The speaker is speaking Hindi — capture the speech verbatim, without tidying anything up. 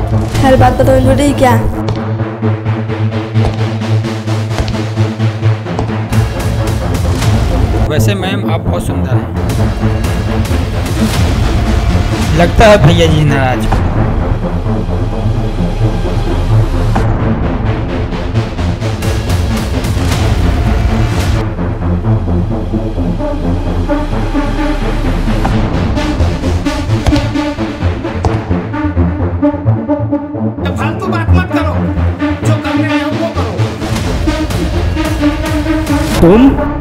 हर बात बताओ छोटी क्या? वैसे मैम आप बहुत सुंदर हैं। लगता है भैया जी नाराज। फालतू बात मत करो, जो करने आए हो वो करो। तुम